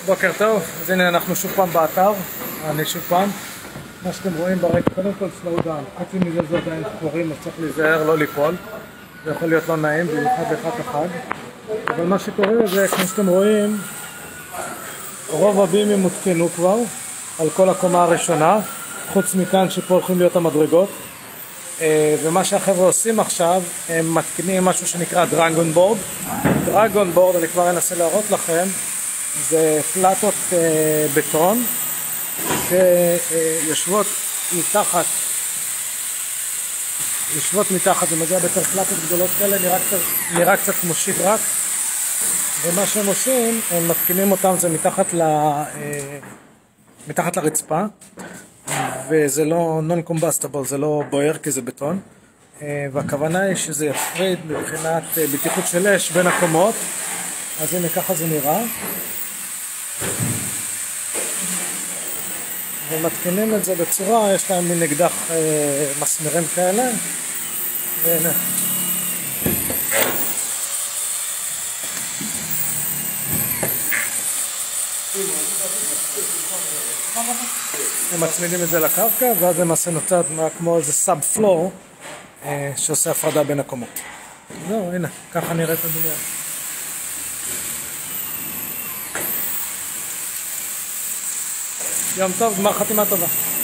בוקר טוב, אז הנה אנחנו שוב פעם באתר, אני שוב פעם, מה שאתם רואים ברקע, קודם כל slow down, חצי מזה זה עדיין קוראים, אז צריך להיזהר לא ליפול, זה יכול להיות לא נעים, במיוחד באחד אחד, אבל מה שקורה זה, כמו שאתם רואים, רוב הבימים מותקנו כבר, על כל הקומה הראשונה, חוץ מכאן שפה הולכים להיות המדרגות, ומה שהחבר'ה עושים עכשיו, הם מתקינים משהו שנקרא דרגון בורד. דרגון בורד, אני כבר אנסה להראות לכם, זה פלטות בטון שיושבות מתחת, זה מגיע בתור פלטות גדולות כאלה, נראה קצת כמו שברק, ומה שהם עושים, הם מתקינים אותם, זה מתחת לרצפה, וזה לא non-combustible, זה לא בוער כי זה בטון, והכוונה היא שזה יפריד מבחינת בטיחות של אש בין הקומות. אז הנה ככה זה נראה, ומתקינים את זה בצורה, יש להם מין אקדח מסמרים כאלה, והנה הם מצמידים את זה לקרקע, ואז למעשה נוצר כמו איזה סאב פלור שעושה הפרדה בין הקומות. זהו, הנה, ככה נראית הבניין. יום טוב, גמר חתימה טובה.